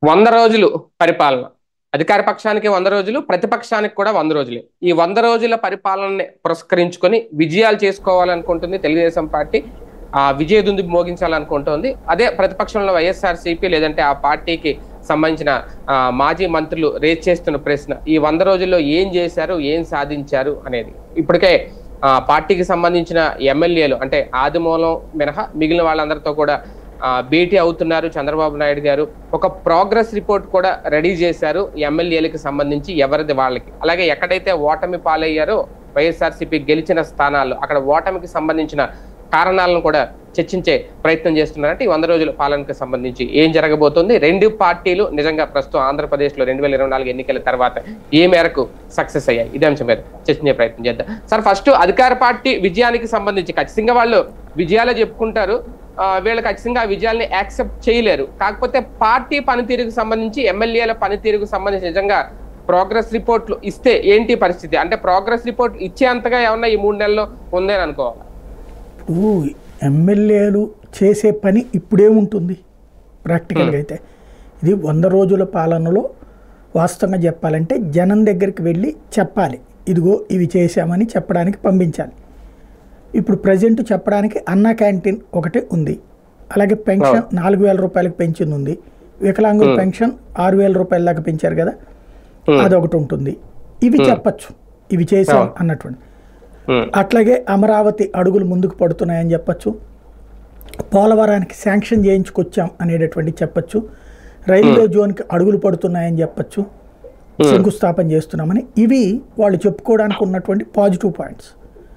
100 రోజులు పరిపాలన. అధికార పక్షానికి 100 రోజులు, ప్రతిపక్షానికి కూడా 100 రోజులే. ఈ 100 రోజుల పరిపాలనని పురస్కరించుకొని విజయాలు చేసుకోవాలనుకుంటుంది తెలుగుదేశం పార్టీ. విజయ దుందుబి మోగించాలనుకుంటోంది. అదే ప్రతిపక్షంలో వైఎస్ఆర్సీపీ లేదంటే ఆ పార్టీకి సంబంధించిన మాజీ మంత్రులు రేజ్ చేస్తున్న ప్రశ్న, ఈ 100 రోజుల్లో ఏం చేశారు, ఏం సాధించారు అనేది. ఇప్పటికే పార్టీకి సంబంధించిన ఎమ్మెల్యేలు అంటే ఆదిమూలం మినహా మిగిలిన వాళ్ళందరితో కూడా భేటీ అవుతున్నారు చంద్రబాబు నాయుడు గారు. ఒక ప్రోగ్రెస్ రిపోర్ట్ కూడా రెడీ చేశారు ఎమ్మెల్యేలకు సంబంధించి, ఎవరిది వాళ్ళకి. అలాగే ఎక్కడైతే ఓటమి పాలయ్యారో వైఎస్ఆర్సీపీ గెలిచిన స్థానాల్లో అక్కడ ఓటమికి సంబంధించిన కారణాలను కూడా చర్చించే ప్రయత్నం చేస్తున్నారంటే ఈ 100 రోజుల పాలనకు సంబంధించి ఏం జరగబోతుంది, రెండు పార్టీలు నిజంగా ప్రస్తుతం ఆంధ్రప్రదేశ్లో 2024 ఎన్నికల తర్వాత ఏ మేరకు సక్సెస్ అయ్యాయి, ఇదే అంశం మీద చర్చించే ప్రయత్నం చేద్దాం. సార్, ఫస్ట్ అధికార పార్టీ విజయానికి సంబంధించి ఖచ్చితంగా వాళ్ళు విజయాలే చెప్పుకుంటారు, వీళ్ళు ఖచ్చితంగా ఆ విజయాల్ని యాక్సెప్ట్ చేయలేరు. కాకపోతే పార్టీ పనితీరుకు సంబంధించి, ఎమ్మెల్యేల పనితీరుకు సంబంధించి నిజంగా ప్రోగ్రెస్ రిపోర్ట్లు ఇస్తే ఏంటి పరిస్థితి? అంటే ప్రోగ్రెస్ రిపోర్ట్ ఇచ్చేంతగా ఏమన్నా ఈ 3 నెలల్లో ఉందని అనుకోవాలి? ఎమ్మెల్యేలు చేసే పని ఇప్పుడేముంటుంది ప్రాక్టికల్గా అయితే? ఇది 100 రోజుల పాలనలో వాస్తవంగా చెప్పాలంటే జనం దగ్గరికి వెళ్ళి చెప్పాలి, ఇదిగో ఇవి చేశామని చెప్పడానికి పంపించాలి. ఇప్పుడు ప్రజెంట్ చెప్పడానికి అన్నా క్యాంటీన్ ఒకటి ఉంది, అలాగే పెన్షన్ 4,000 రూపాయలకు పెంచింది ఉంది, వికలాంగుల పెన్షన్ 6,000 రూపాయల దాకా పెంచారు కదా, అదొకటి ఉంటుంది. ఇవి చెప్పచ్చు, ఇవి చేశాం అన్నటువంటి. అట్లాగే అమరావతి అడుగులు ముందుకు పడుతున్నాయని చెప్పచ్చు, పోలవరానికి శాంక్షన్ చేయించుకొచ్చాం అనేటటువంటి చెప్పచ్చు, రైల్వే జోన్కి అడుగులు పడుతున్నాయని చెప్పచ్చు, శంకుస్థాపన చేస్తున్నామని. ఇవి వాళ్ళు చెప్పుకోవడానికి ఉన్నటువంటి పాజిటివ్ పాయింట్స్.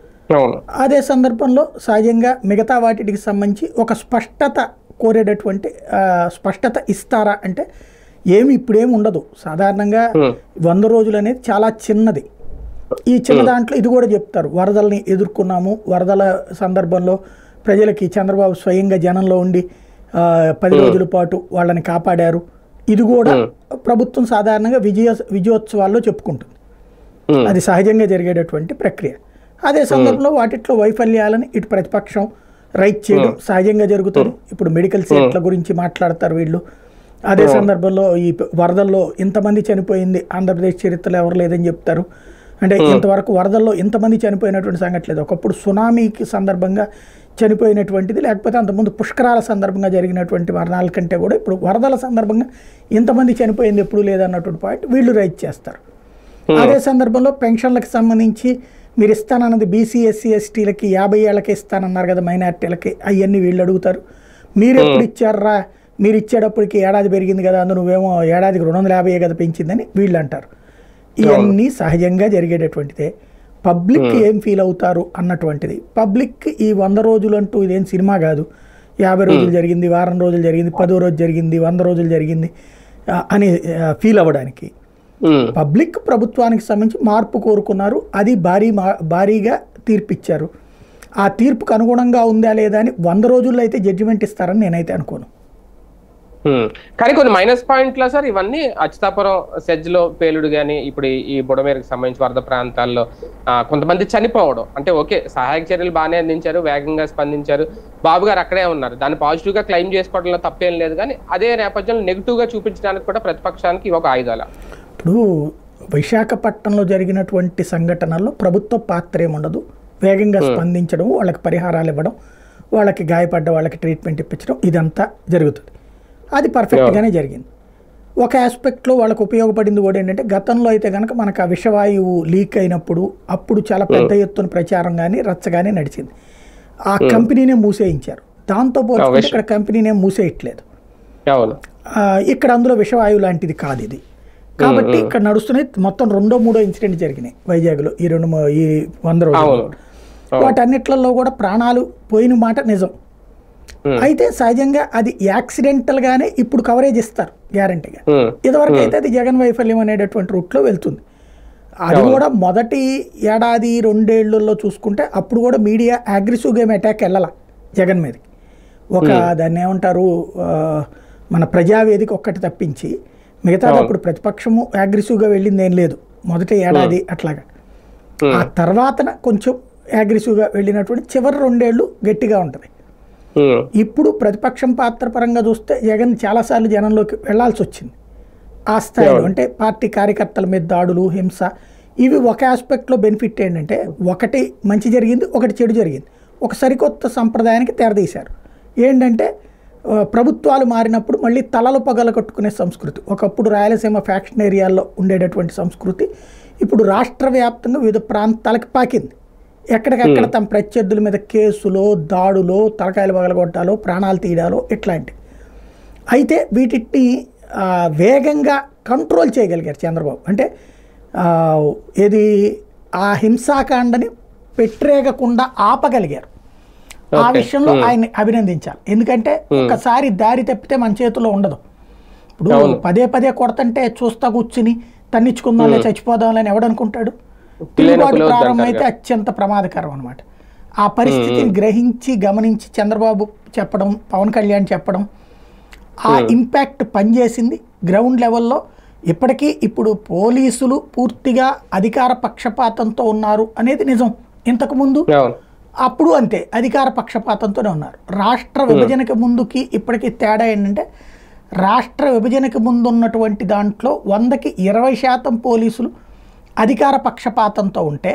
అదే సందర్భంలో సహజంగా మిగతా వాటికి సంబంధించి ఒక స్పష్టత కోరేటటువంటి స్పష్టత ఇస్తారా అంటే ఏమి ఇప్పుడేమి ఉండదు. సాధారణంగా 100 రోజులు అనేది చాలా చిన్నది. ఈ చిన్న దాంట్లో ఇది కూడా చెప్తారు, వరదల్ని ఎదుర్కొన్నాము, వరదల సందర్భంలో ప్రజలకి చంద్రబాబు స్వయంగా జనంలో ఉండి 10 రోజుల పాటు వాళ్ళని కాపాడారు. ఇది కూడా ప్రభుత్వం సాధారణంగా విజయోత్సవాల్లో చెప్పుకుంటుంది. అది సహజంగా జరిగేటటువంటి ప్రక్రియ. అదే సందర్భంలో వాటిట్లో వైఫల్యాలని ఇటు ప్రతిపక్షం రైట్ చేయడం సహజంగా జరుగుతుంది. ఇప్పుడు మెడికల్ సీట్ల గురించి మాట్లాడతారు వీళ్ళు. అదే సందర్భంలో ఈ వరదల్లో ఇంతమంది చనిపోయింది ఆంధ్రప్రదేశ్ చరిత్రలో ఎవరు లేదని చెప్తారు. అంటే ఇంతవరకు వరదల్లో ఇంతమంది చనిపోయినటువంటి సంఘటన లేదు. ఒకప్పుడు సునామీకి సందర్భంగా చనిపోయినటువంటిది, లేకపోతే అంతకుముందు పుష్కరాల సందర్భంగా జరిగినటువంటి మరణాల కంటే కూడా ఇప్పుడు వరదల సందర్భంగా ఇంతమంది చనిపోయింది ఎప్పుడు లేదన్నటువంటి పాయింట్ వీళ్ళు రైట్ చేస్తారు. అదే సందర్భంలో పెన్షన్లకు సంబంధించి మీరు ఇస్తానన్నది బీసీ ఎస్సీ ఎస్టీలకి 50 ఏళ్ళకి ఇస్తానన్నారు కదా, మైనార్టీలకి, అవన్నీ వీళ్ళు అడుగుతారు. మీరు ఎప్పుడు ఇచ్చారా, మీరు ఇచ్చేటప్పటికి ఏడాది పెరిగింది కదా, అందు నువ్వేమో ఏడాదికి 250 కదా పెంచిందని వీళ్ళు అంటారు. ఇవన్నీ సహజంగా జరిగేటటువంటిదే. పబ్లిక్ ఏం ఫీల్ అవుతారు అన్నటువంటిది. పబ్లిక్ ఈ 100 రోజులు అంటూ ఇదేం సినిమా కాదు, 50 రోజులు జరిగింది, వారం రోజులు జరిగింది, 10వ రోజు జరిగింది, 100 రోజులు జరిగింది అని ఫీల్ అవ్వడానికి పబ్లిక్ ప్రభుత్వానికి సంబంధించి మార్పు కోరుకున్నారు. అది భారీగా తీర్పిచ్చారు. ఆ తీర్పుకు అనుగుణంగా ఉందా లేదా అని 100 రోజుల్లో అయితే జడ్జిమెంట్ ఇస్తారని నేనైతే అనుకోను. కానీ కొన్ని మైనస్ పాయింట్లా సార్ ఇవన్నీ? అచ్యుతాపురం సెజ్లో పేలుడు కానీ, ఇప్పుడు ఈ బుడమేరకు సంబంధించి వరద ప్రాంతాల్లో కొంతమంది చనిపోవడం, అంటే ఓకే సహాయక చర్యలు బాగానే అందించారు, వేగంగా స్పందించారు, బాబు గారు అక్కడే ఉన్నారు, దాన్ని పాజిటివ్గా క్లెయిమ్ చేసుకోవడంలో తప్పేం లేదు. కానీ అదే నేపథ్యంలో నెగిటివ్గా చూపించడానికి కూడా ప్రతిపక్షానికి ఒక ఆయుధాల. ఇప్పుడు విశాఖపట్నంలో జరిగినటువంటి సంఘటనల్లో ప్రభుత్వ పాత్ర ఏముండదు, వేగంగా స్పందించడం, వాళ్ళకి పరిహారాలు ఇవ్వడం, వాళ్ళకి గాయపడ్డ వాళ్ళకి ట్రీట్మెంట్ ఇప్పించడం, ఇదంతా జరుగుతుంది. అది పర్ఫెక్ట్గానే జరిగింది. ఒక ఆస్పెక్ట్లో వాళ్ళకు ఉపయోగపడింది కూడా ఏంటంటే, గతంలో అయితే కనుక మనకు ఆ విషవాయువు లీక్ అయినప్పుడు అప్పుడు చాలా పెద్ద ఎత్తున ప్రచారం కానీ రచ్చ కానీ నడిచింది. ఆ కంపెనీనే మూసేయించారు. దాంతో పోల్చుకుంటే ఇక్కడ కంపెనీనే మూసేయట్లేదు. ఇక్కడ అందులో విషవాయువు లాంటిది కాదు ఇది. కాబట్టి ఇక్కడ నడుస్తున్నాయి. మొత్తం 2ో 3ో ఇన్సిడెంట్ జరిగినాయి వైజాగ్లో ఈ 100 రోజులు. వాటన్నిట్లలో కూడా ప్రాణాలు పోయిన మాట నిజం. అయితే సహజంగా అది యాక్సిడెంటల్గానే ఇప్పుడు కవరేజ్ ఇస్తారు గ్యారంటీగా. ఇదివరకు అయితే అది జగన్ వైఫల్యం అనేటటువంటి రూట్లో వెళ్తుంది. అది కూడా మొదటి ఏడాది 2 ఏళ్లలో చూసుకుంటే అప్పుడు కూడా మీడియా అగ్రెసివ్గా అటాక్ వెళ్ళాల జగన్ మీదకి. దాన్ని ఏమంటారు, మన ప్రజావేదిక ఒక్కటి తప్పించి మిగతాదప్పుడు ప్రతిపక్షము అగ్రెసివ్గా వెళ్ళింది ఏం లేదు మొదటి ఏడాది అట్లాగా. ఆ తర్వాతన కొంచెం అగ్రెసివ్గా వెళ్ళినటువంటి చివరి 2 ఏళ్ళు గట్టిగా ఉంటుంది. ఉమ్, ఇప్పుడు ప్రతిపక్షం పాత్ర పరంగా చూస్తే జగన్ చాలాసార్లు జనంలోకి వెళ్లాల్సి వచ్చింది. ఆ స్థాయిలో అంటే పార్టీ కార్యకర్తల మీద దాడులు, హింస, ఇవి ఒక ఆస్పెక్ట్లో బెనిఫిట్ ఏంటంటే ఒకటి మంచి జరిగింది, ఒకటి చెడు జరిగింది. ఒక సరికొత్త సంప్రదాయానికి తెరదీశారు. ఏంటంటే ప్రభుత్వాలు మారినప్పుడు మళ్ళీ తలలు పగల కట్టుకునే సంస్కృతి, ఒకప్పుడు రాయలసీమ ఫ్యాక్షన్ ఏరియాల్లో ఉండేటటువంటి సంస్కృతి ఇప్పుడు రాష్ట్ర వ్యాప్తంగా వివిధ ప్రాంతాలకు పాకింది. ఎక్కడికక్కడ తమ ప్రత్యర్థుల మీద కేసులో, దాడులో, తలకాయలు పగలగొట్టాలో, ప్రాణాలు తీయడాలో ఇట్లాంటి. అయితే వీటిని వేగంగా కంట్రోల్ చేయగలిగారు చంద్రబాబు. అంటే ఏది ఆ హింసాకాండని పెట్టరేగకుండా ఆపగలిగారు. ఆ విషయంలో ఆయన్ని అభినందించాలి. ఎందుకంటే ఒకసారి దారి తప్పితే మన చేతిలో ఉండదు. ఇప్పుడు పదే పదే కొడతంటే చూస్తా కూర్చుని తన్నించుకుందాంలే, చచ్చిపోదాంలని ఎవడనుకుంటాడు? తిరుగుబాటు ప్రారంభమైతే అత్యంత ప్రమాదకరం అనమాట. ఆ పరిస్థితిని గ్రహించి గమనించి చంద్రబాబు చెప్పడం, పవన్ కళ్యాణ్ చెప్పడం, ఆ ఇంపాక్ట్ పనిచేసింది గ్రౌండ్ లెవెల్లో. ఇప్పటికీ ఇప్పుడు పోలీసులు పూర్తిగా అధికార పక్షపాతంతో ఉన్నారు అనేది నిజం. ఇంతకుముందు అప్పుడు అంతే అధికార పక్షపాతంతోనే ఉన్నారు. రాష్ట్ర విభజనకి ముందుకి ఇప్పటికీ తేడా ఏంటంటే, రాష్ట్ర విభజనకి ముందు ఉన్నటువంటి దాంట్లో 100కి 20% పోలీసులు అధికార పక్షపాతంతో ఉంటే,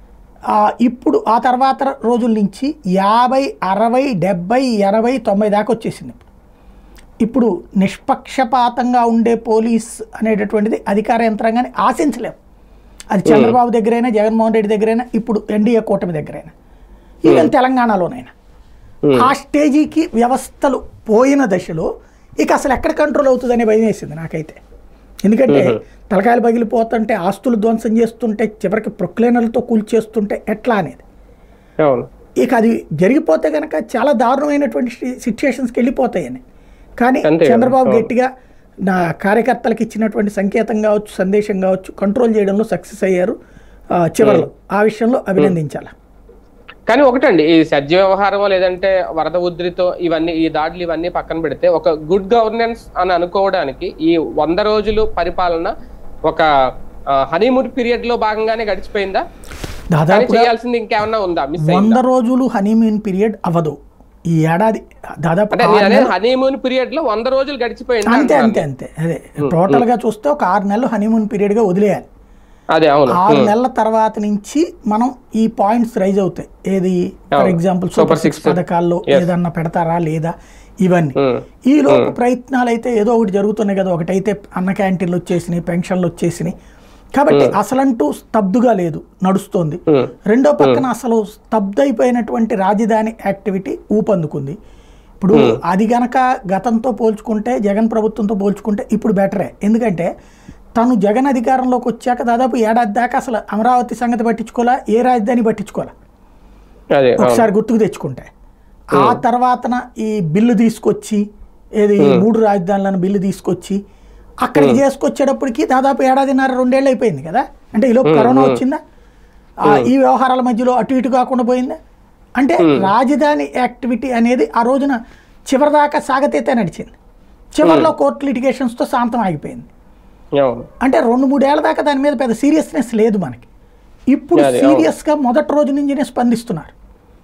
ఇప్పుడు ఆ తర్వాత రోజుల నుంచి 50, 60, 70, 80, 90 దాకా వచ్చేసింది. ఇప్పుడు నిష్పక్షపాతంగా ఉండే పోలీస్ అనేటటువంటిది అధికార యంత్రాంగాన్ని ఆశించలేము. అది చంద్రబాబు దగ్గరైనా, జగన్మోహన్ రెడ్డి దగ్గరైనా, ఇప్పుడు ఎన్డీఏ కూటమి దగ్గరైనా, ఈవెన్ తెలంగాణలోనైనా. ఆ స్టేజీకి వ్యవస్థలు పోయిన దశలో ఇక అసలు ఎక్కడ కంట్రోల్ అవుతుందనే భయం వేసింది నాకైతే. ఎందుకంటే తలకాయలు పగిలిపోతుంటే, ఆస్తులు ధ్వంసం చేస్తుంటే, చివరికి ప్రొక్లైనర్లతో కూల్చేస్తుంటే ఎట్లా అనేది. ఇక అది జరిగిపోతే కనుక చాలా దారుణమైనటువంటి సిచ్యుయేషన్స్కి వెళ్ళిపోతాయని. కానీ చంద్రబాబు గట్టిగా నా కార్యకర్తలకు ఇచ్చినటువంటి సంకేతం కావచ్చు, సందేశం కావచ్చు, కంట్రోల్ చేయడంలో సక్సెస్ అయ్యారు చివరిలో. ఆ విషయంలో అభినందించాలి. కానీ ఒకటండి, ఈ సజ్జ వ్యవహారమో లేదంటే వరద ఉధృతితో ఇవన్నీ, ఈ దాడులు ఇవన్నీ పక్కన పెడితే, ఒక గుడ్ గవర్నెన్స్ అని అనుకోవడానికి ఈ 100 రోజులు పరిపాలన ఒక హనీమూన్ పీరియడ్ లో భాగంగానే గడిచిపోయిందా? దాదాపు చేయాల్సింది ఇంకేమన్నా ఉందా? 100 రోజులు హనీమూన్ పీరియడ్ అవ్వదు ఈ ఏడాది. దాదాపు హనీమూన్ పీరియడ్ లో 100 రోజులు గడిచిపోయింది. అంతే అంతే అంతే అదే టోటల్ గా చూస్తే ఒక 6 నెలలు హనీమూన్ పీరియడ్ గా వదిలేయాలి. 6 నెలల తర్వాత నుంచి మనం ఈ పాయింట్స్ రైజ్ అవుతాయి. ఏది ఫర్ ఎగ్జాంపుల్ సూపర్ 6 పథకాల్లో ఏదన్నా పెడతారా లేదా, ఇవన్నీ. ఈ లోపు ప్రయత్నాలు అయితే ఏదో ఒకటి జరుగుతున్నాయి కదా. ఒకటైతే అన్న క్యాంటీన్లు వచ్చేసినాయి, పెన్షన్లు వచ్చేసినాయి, కాబట్టి అసలంటూ స్తబ్దుగా లేదు, నడుస్తోంది. రెండో పక్కన అసలు స్తబ్దైపోయినటువంటి రాజధాని యాక్టివిటీ ఊపందుకుంది. ఇప్పుడు అది గనక గతంతో పోల్చుకుంటే, జగన్ ప్రభుత్వంతో పోల్చుకుంటే ఇప్పుడు బెటరే. ఎందుకంటే తను జగన్ అధికారంలోకి వచ్చాక దాదాపు ఏడాది దాకా అసలు అమరావతి సంగతి పట్టించుకోవాలా, ఏ రాజధాని పట్టించుకోవాలా ఒకసారి గుర్తుకు తెచ్చుకుంటే. ఆ తర్వాతన ఈ బిల్లు తీసుకొచ్చి, ఏది 3 రాజధానులను బిల్లు తీసుకొచ్చి అక్కడికి చేసుకొచ్చేటప్పటికి దాదాపు 1.5-2 ఏళ్ళు అయిపోయింది కదా. అంటే ఈలోపు కరోనా వచ్చిందా, ఈ వ్యవహారాల మధ్యలో అటు ఇటు కాకుండా పోయిందా. అంటే రాజధాని యాక్టివిటీ అనేది ఆ రోజున చివరిదాకా సాగతీతే నడిచింది. చివరిలో కోర్టు లిటిగేషన్స్తో శాంతం ఆగిపోయింది. అంటే 2-3 ఏళ్ల దాకా దాని మీద పెద్ద సీరియస్నెస్ లేదు మనకి. ఇప్పుడు సీరియస్గా మొదటి రోజు నుంచినే స్పందిస్తున్నారు.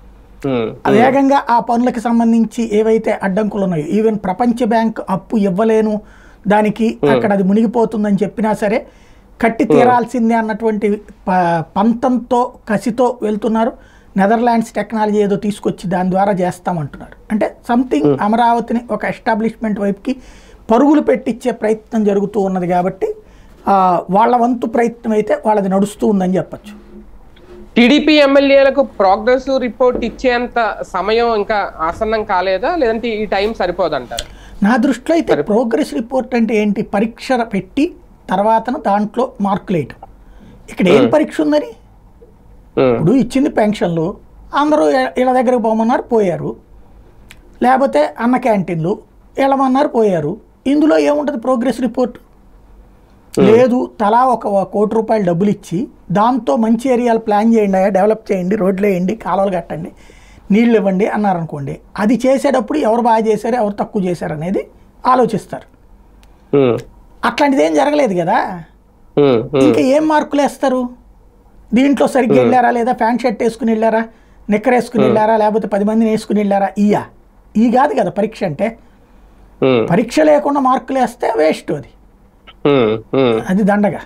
వేగంగా ఆ పనులకు సంబంధించి ఏవైతే అడ్డంకులు ఉన్నాయో, ఈవెన్ ప్రపంచ బ్యాంక్ అప్పు ఇవ్వలేను, దానికి అక్కడ అది మునిగిపోతుందని చెప్పినా సరే కట్టి తీరాల్సిందే అన్నటువంటి పంతంతో, కసితో వెళ్తున్నారు. నెదర్లాండ్స్ టెక్నాలజీ ఏదో తీసుకొచ్చి దాని ద్వారా చేస్తామంటున్నారు. అంటే సంథింగ్ అమరావతిని ఒక ఎస్టాబ్లిష్మెంట్ వైపుకి పరుగులు పెట్టించే ప్రయత్నం జరుగుతూ ఉన్నది. కాబట్టి వాళ్ళ వంతు ప్రయత్నం అయితే వాళ్ళది నడుస్తూ ఉందని చెప్పచ్చు. టీడీపీ ఎమ్మెల్యేలకు ప్రోగ్రెస్ రిపోర్ట్ ఇచ్చేంత సమయం ఇంకా ఆసన్నం కాలేదా, లేదంటే ఈ టైం సరిపోదంటారు? నా దృష్టిలో అయితే ప్రోగ్రెస్ రిపోర్ట్ అంటే ఏంటి, పరీక్ష పెట్టి తర్వాత దాంట్లో మార్కులు వేయటం. ఇక్కడ ఏం పరీక్ష ఉందని, ఇప్పుడు ఇచ్చింది పెన్షన్లు, అందరూ ఇళ్ళ దగ్గరకు పోమన్నారు పోయారు, లేకపోతే అన్న క్యాంటీన్లు వెళ్ళమన్నారు పోయారు. ఇందులో ఏముంటుంది ప్రోగ్రెస్ రిపోర్ట్? లేదు, తలా ₹1 కోటి డబ్బులు ఇచ్చి దాంతో మంచి ఏరియాలు ప్లాన్ చేయండి, డెవలప్ చేయండి, రోడ్లు వేయండి, కాలువలు కట్టండి, నీళ్ళు ఇవ్వండి అన్నారనుకోండి, అది చేసేటప్పుడు ఎవరు బాగా చేశారు, ఎవరు తక్కువ చేశారు అనేది ఆలోచిస్తారు. అట్లాంటిది ఏం జరగలేదు కదా. ఇంకా ఏం మార్కులు వేస్తారు? దీంట్లో సరిగ్గా వెళ్ళారా లేదా, ప్యాంట్ షర్ట్ వేసుకుని వెళ్ళారా, నిక్కర్ వేసుకుని వెళ్ళారా, లేకపోతే 10 మందిని వేసుకుని వెళ్ళారా, ఈ కాదు కదా పరీక్ష అంటే. పరీక్ష లేకుండా మార్కులు వేస్తే వేస్ట్, అది దండగా.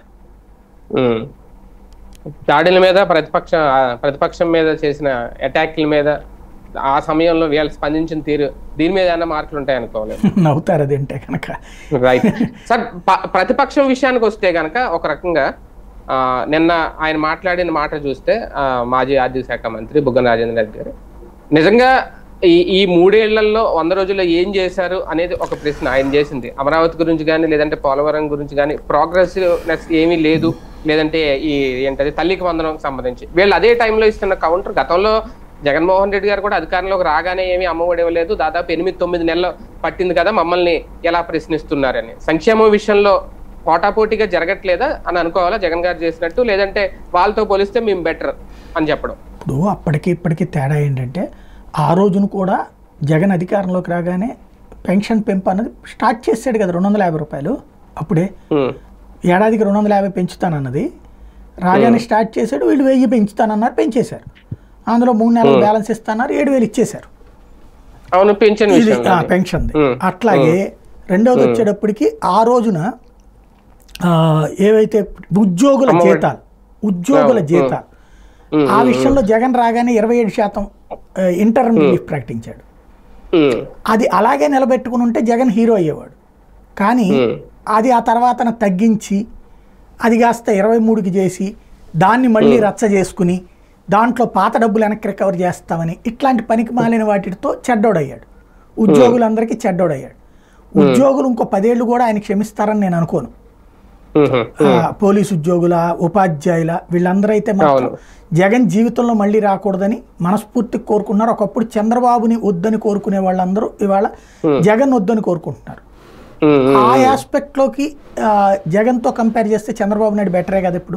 దాడుల మీద ప్రతిపక్షం మీద చేసిన అటాక్ల మీద ఆ సమయంలో వీళ్ళు స్పందించిన తీరు, దీని మీద ఏమైనా మార్కులు ఉంటాయి అనుకోవాలి. నవ్వుతారు అది అంటే కనుక. రైట్ సార్, ప్రతిపక్షం విషయానికి వస్తే కనుక ఒక రకంగా నిన్న ఆయన మాట్లాడిన మాట చూస్తే మాజీ ఆర్థిక శాఖ మంత్రి బుగ్గన రాజేంద్ర రెడ్డి గారు నిజంగా ఈ 3 ఏళ్లలో 100 రోజుల్లో ఏం చేశారు అనేది ఒక ప్రశ్న ఆయన చేసింది. అమరావతి గురించి కానీ, లేదంటే పోలవరం గురించి కానీ ప్రోగ్రెసివ్నెస్ ఏమీ లేదు, లేదంటే ఈ ఏంటది తల్లికి వందనం సంబంధించి వీళ్ళు అదే టైంలో ఇస్తున్న కౌంటర్. గతంలో జగన్మోహన్ రెడ్డి గారు కూడా అధికారంలోకి రాగానే ఏమీ అమ్మఒడి ఇవ్వలేదు, దాదాపు 8-9 నెలలు పట్టింది కదా, మమ్మల్ని ఎలా ప్రశ్నిస్తున్నారని. సంక్షేమం విషయంలో పోటాపోటీగా జరగట్లేదా అని అనుకోవాలా జగన్ గారు చేసినట్టు, లేదంటే వాళ్ళతో పోలిస్తే మేము బెటర్ అని చెప్పడం? ఇప్పుడు అప్పటికి ఇప్పటికీ తేడా ఏంటంటే, ఆ రోజును కూడా జగన్ అధికారంలోకి రాగానే పెన్షన్ పెంపు అన్నది స్టార్ట్ చేశాడు కదా, 250 రూపాయలు. అప్పుడే ఏడాదికి 250 పెంచుతానన్నది రాగానే స్టార్ట్ చేశాడు. వీళ్ళు 1000 పెంచుతానన్నారు, పెంచేశారు. అందులో 3 నెలలు బ్యాలెన్స్ ఇస్తున్నారు, 7000 ఇచ్చేశారు పెన్షన్. అట్లాగే రెండవది వచ్చేటప్పటికి ఆ రోజున ఏవైతే ఉద్యోగుల జీతాలు ఆ విషయంలో జగన్ రాగానే 27% ఇంటర్మ్ రిలీఫ్ ప్రకటించాడు. అది అలాగే నిలబెట్టుకుని ఉంటే జగన్ హీరో అయ్యేవాడు. కానీ అది ఆ తర్వాత తగ్గించి అది కాస్త 23కి చేసి దాన్ని మళ్ళీ రచ్చ చేసుకుని దాంట్లో పాత డబ్బులు వెనక్కి రికవర్ చేస్తామని ఇట్లాంటి పనికి మాలిన వాటితో చెడ్డోడయ్యాడు. ఉద్యోగులందరికీ చెడ్డోడయ్యాడు. ఉద్యోగులు ఇంకో 10 ఏళ్ళు కూడా ఆయన క్షమిస్తారని నేను అనుకోను. పోలీసు ఉద్యోగుల, ఉపాధ్యాయుల, వీళ్ళందరూ అయితే మాత్రం జగన్ జీవితంలో మళ్ళీ రాకూడదని మనస్ఫూర్తిగా కోరుకున్నారు. ఒకప్పుడు చంద్రబాబుని వద్దని కోరుకునే వాళ్ళందరూ ఇవాళ జగన్ వద్దని కోరుకుంటున్నారు. ఆ ఆస్పెక్ట్ లోకి జగన్ తో కంపేర్ చేస్తే చంద్రబాబు నాయుడు బెటరే కదా. ఇప్పుడు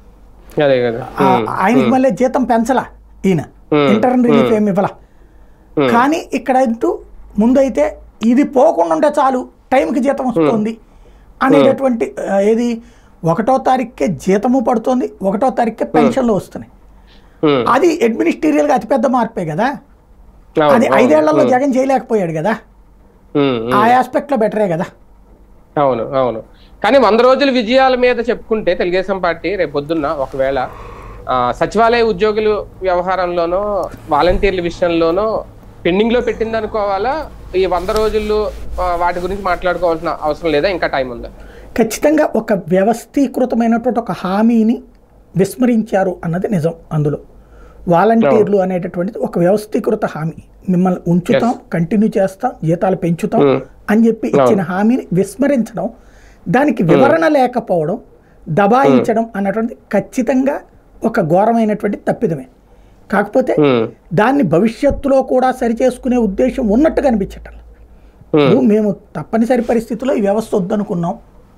ఆయనకి మళ్ళీ జీతం పెంచలా, ఈయన ఇంటర్మ్ రిలీఫ్ ఏమి ఇవ్వాల. కానీ ఇక్కడ ముందైతే ఇది పోకుండా ఉంటే చాలు, టైంకి జీతం వస్తుంది అనేటటువంటి, ఏది 1వ తారీఖుకే జీతము పడుతుంది, 1వ తారీఖుకే పెన్షన్లు వస్తున్నాయి. అది అడ్మినిస్ట్రేటివ్ గా అతిపెద్ద మార్పే కదా. అది 5 ఏళ్లలో జగన్ చేయలేకపోయాడు కదా. ఆ ఆస్పెక్ట్ లో బెటరే కదా. అవును. కానీ 100 రోజుల విజయాల మీద చెప్పుకుంటే తెలుగుదేశం పార్టీ రేపు పొద్దున్న ఒకవేళ సచివాలయ ఉద్యోగుల వ్యవహారంలోనో వాలంటీర్ల విషయంలోనో పెండింగ్ లో పెట్టింది అనుకోవాలా? ఈ 100 రోజుల్లో వాటి గురించి మాట్లాడుకోవాల్సిన అవసరం లేదా, ఇంకా టైం ఉందా? ఖచ్చితంగా ఒక వ్యవస్థీకృతమైనటువంటి ఒక హామీని విస్మరించారు అన్నది నిజం. అందులో వాలంటీర్లు అనేటటువంటిది ఒక వ్యవస్థీకృత హామీ. మిమ్మల్ని ఉంచుతాం, కంటిన్యూ చేస్తాం, జీతాలు పెంచుతాం అని చెప్పి ఇచ్చిన హామీని విస్మరించడం, దానికి వివరణ లేకపోవడం, దబాయించడం అన్నటువంటిది ఖచ్చితంగా ఒక ఘోరమైనటువంటి తప్పిదమే. కాకపోతే దాన్ని భవిష్యత్తులో కూడా సరిచేసుకునే ఉద్దేశం ఉన్నట్టు కనిపించటం. మేము తప్పనిసరి పరిస్థితుల్లో ఈ వ్యవస్థ వద్దనుకున్నాం,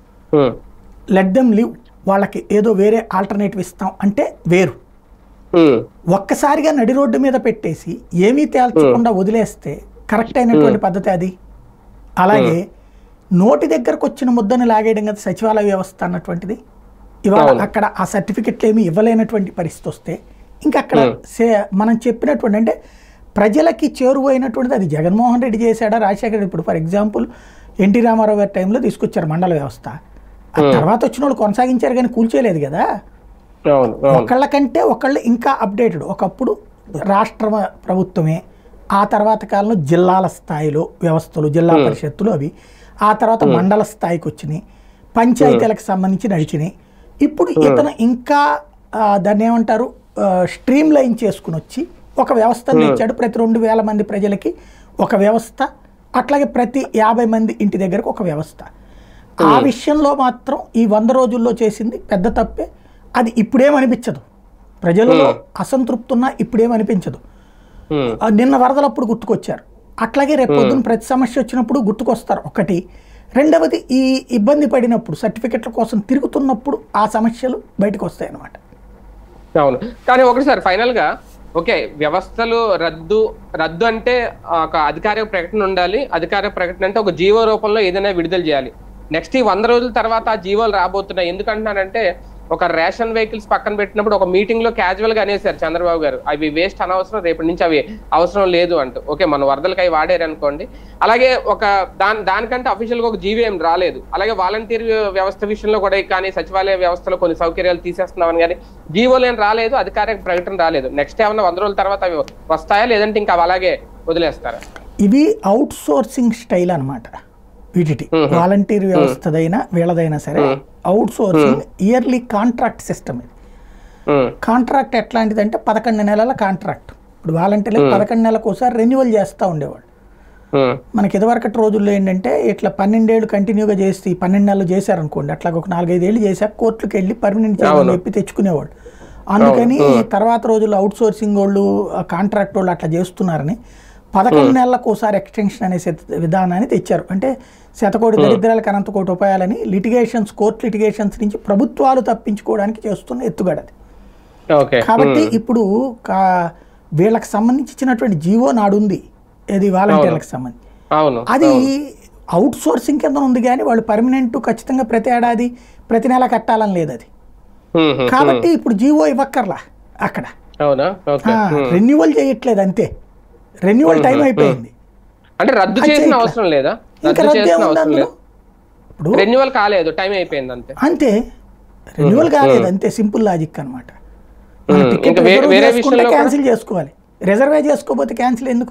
లెట్ దెమ్ లివ్, వాళ్ళకి ఏదో వేరే ఆల్టర్నేటివ్ ఇస్తాం అంటే వేరు. ఒక్కసారిగా నడి రోడ్డు మీద పెట్టేసి ఏమీ తేల్చకుండా వదిలేస్తే కరెక్ట్ అయినటువంటి పద్ధతి అది. అలాగే నోటి దగ్గరకు వచ్చిన ముద్దని లాగేయడం కదా సచివాలయ వ్యవస్థ అన్నటువంటిది. ఇవాళ అక్కడ ఆ సర్టిఫికెట్లు ఏమీ ఇవ్వలేనటువంటి పరిస్థితి వస్తే ఇంకా అక్కడ మనం చెప్పినటువంటి అంటే ప్రజలకి చేరువైనటువంటిది అది జగన్మోహన్ రెడ్డి చేశాడా, రాజశేఖర రెడ్డి. ఇప్పుడు ఫర్ ఎగ్జాంపుల్ ఎన్టీ రామారావు గారి టైంలో తీసుకొచ్చారు మండల వ్యవస్థ. ఆ తర్వాత వచ్చిన వాళ్ళు కొనసాగించారు కానీ కూల్చేయలేదు కదా. ఒకళ్ళకంటే ఒకళ్ళు ఇంకా అప్డేటెడ్. ఒకప్పుడు రాష్ట్ర ప్రభుత్వమే, ఆ తర్వాత కాలంలో జిల్లాల స్థాయిలో వ్యవస్థలు, జిల్లా పరిషత్తులు అవి, ఆ తర్వాత మండల స్థాయికి వచ్చినాయి, పంచాయతీలకు సంబంధించి నడిచినాయి. ఇప్పుడు ఇతను ఇంకా దాన్ని ఏమంటారు స్ట్రీమ్ లైన్ చేసుకుని వచ్చి ఒక వ్యవస్థను తెచ్చాడు. ప్రతి 2000 మంది ప్రజలకి ఒక వ్యవస్థ, అట్లాగే ప్రతి 50 మంది ఇంటి దగ్గరకు ఒక వ్యవస్థ. ఆ విషయంలో మాత్రం ఈ 100 రోజుల్లో చేసింది పెద్ద తప్పే. అది ఇప్పుడేమనిపించదు, ప్రజలలో అసంతృప్తి ఉన్నా ఇప్పుడేమనిపించదు. నిన్న వరదలప్పుడు గుర్తుకొచ్చారు, అట్లాగే రేపు పొద్దున్న ప్రతి సమస్య వచ్చినప్పుడు గుర్తుకొస్తారు. ఒకటి. రెండవది, ఈ ఇబ్బంది పడినప్పుడు సర్టిఫికెట్ల కోసం తిరుగుతున్నప్పుడు ఆ సమస్యలు బయటకు వస్తాయి అన్నమాట. అవును. కానీ ఒకటిసారి ఫైనల్ గా ఓకే, వ్యవస్థలు రద్దు అంటే ఒక అధికారిక ప్రకటన ఉండాలి. అధికారిక ప్రకటన అంటే ఒక జీవో రూపంలో ఏదైనా విడుదల చేయాలి. నెక్స్ట్ ఈ 100 రోజుల తర్వాత ఆ జీవోలు రాబోతున్నాయి. ఎందుకంటున్నానంటే ఒక రేషన్ వెహికల్స్ పక్కన పెట్టినప్పుడు ఒక మీటింగ్ లో క్యాజువల్ గా అనేసారు చంద్రబాబు గారు, అవి వేస్ట్ అనవసరం, రేపటి నుంచి అవి అవసరం లేదు అంటూ. ఓకే, మన వరదలకి అవి వాడారు అనుకోండి. అలాగే ఒక దానికంటే అఫీషియల్ గా ఒక జీవో ఏం రాలేదు. అలాగే వాలంటీర్ వ్యవస్థ విషయంలో కూడా కానీ సచివాలయ వ్యవస్థలో కొన్ని సౌకర్యాలు తీసేస్తున్నామని కానీ జీవోలు ఏం రాలేదు, అధికారిక ప్రకటన రాలేదు. నెక్స్ట్ ఏమన్నా 100 రోజుల తర్వాత అవి వస్తాయా, లేదంటే ఇంకా అలాగే వదిలేస్తారా? ఇవి అవుట్ సోర్సింగ్ స్టైల్ అనమాట. వీటి వాలంటీర్ వ్యవస్థదైనా వీళ్ళదైనా సరే outsourcing yearly contract system. ఇది కాంట్రాక్ట్ ఎట్లాంటిదంటే 11 నెలల కాంట్రాక్ట్. ఇప్పుడు వాలంటీర్లకు 11 నెలలకు ఒకసారి రెన్యువల్ చేస్తూ ఉండేవాళ్ళు. మనకి ఇదివరకటి రోజుల్లో ఏంటంటే ఇట్లా 12 ఏళ్ళు కంటిన్యూగా చేసి 12 నెలలు చేశారనుకోండి, అట్లా ఒక 4-5 ఏళ్ళు చేశాక కోర్టులకు వెళ్ళి పర్మనెంట్ చేయాలని చెప్పి తెచ్చుకునేవాళ్ళు. అందుకని తర్వాత రోజుల్లో అవుట్ సోర్సింగ్ వాళ్ళు కాంట్రాక్ట్ వాళ్ళు అట్లా చేస్తున్నారని 11 నెలలకు ఒకసారి ఎక్స్టెన్షన్ అనే విధానాన్ని తెచ్చారు. అంటే శతకోటి దరిద్రాలకు అనంత కోటి ఉపాయాలని లిటిగేషన్స్, కోర్టు లిటిగేషన్స్ నుంచి ప్రభుత్వాలు తప్పించుకోవడానికి చేస్తున్న ఎత్తుగడది. కాబట్టి ఇప్పుడు వీళ్ళకి సంబంధించి ఇచ్చినటువంటి జీవో నాడుంది, ఇది వాలంటీర్లకు సంబంధించి. అది అవుట్ సోర్సింగ్ కింద ఉంది కానీ వాళ్ళు పర్మనెంట్ ఖచ్చితంగా ప్రతి ఏడాది ప్రతి నెల కట్టాలని లేదు అది. కాబట్టి ఇప్పుడు జీవో ఇవ్వక్కర్లా, అక్కడ రెన్యువల్ చేయట్లేదు అంతే. రెన్యువల్ టైం అయిపోయింది, అంటే రద్దు చేసిన అవసరం లేదా? ఇంకా రద్దు ఏముంది అందులో? ఇప్పుడు రెన్యువల్ కాలేదు, టైం అయిపోయింది అంతే. అంతే, రెన్యువల్ కాలేదు అంతే, సింపుల్ లాజిక్ అనమాట. క్యాన్సిల్ చేసుకోవాలి, రిజర్వే చేసుకోకపోతే క్యాన్సిల్ ఎందుకు?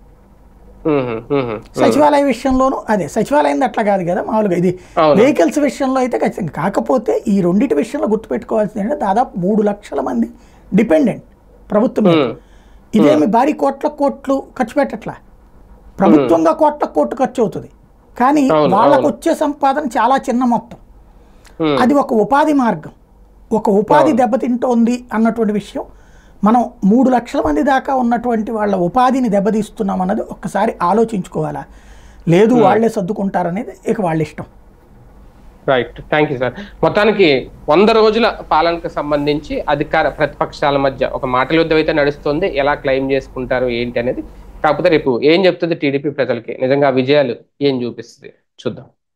సచివాలయ విషయంలోనూ అదే, సచివాలయం అట్లా కాదు కదా మామూలుగా. ఇది వెహికల్స్ విషయంలో అయితే ఖచ్చితంగా. కాకపోతే ఈ రెండింటి విషయంలో గుర్తుపెట్టుకోవాల్సింది ఏంటంటే దాదాపు 3 లక్షల మంది డిపెండెంట్ ప్రభుత్వం మీద. ఇదేమి భారీ కోట్లు ఖర్చు పెట్టట్లా, ప్రభుత్వంగా కోట్లు ఖర్చు అవుతుంది కానీ వాళ్ళకు వచ్చే సంపాదన చాలా చిన్న మొత్తం. అది ఒక ఉపాధి మార్గం, ఒక ఉపాధి దెబ్బతింటోంది అన్నటువంటి విషయం. మనం 3 లక్షల మంది దాకా ఉన్నటువంటి వాళ్ళ ఉపాధిని దెబ్బతీస్తున్నాం అన్నది ఒక్కసారి ఆలోచించుకోవాలా. లేదు వాళ్ళే సర్దుకుంటారనేది ఇక వాళ్ళ ఇష్టం. Right, thank you sir. మొత్తానికి 100 రోజుల పాలనకు సంబంధించి అధికార ప్రతిపక్షాల మధ్య ఒక మాటల యుద్ధం అయితే నడుస్తుంది. ఎలా క్లెయిమ్ చేసుకుంటారు ఏంటి అనేది. కాకపోతే రేపు ఏం చెప్తుంది టీడీపీ ప్రజలకి, నిజంగా విజయాలు ఏం చూపిస్తుంది చూద్దాం.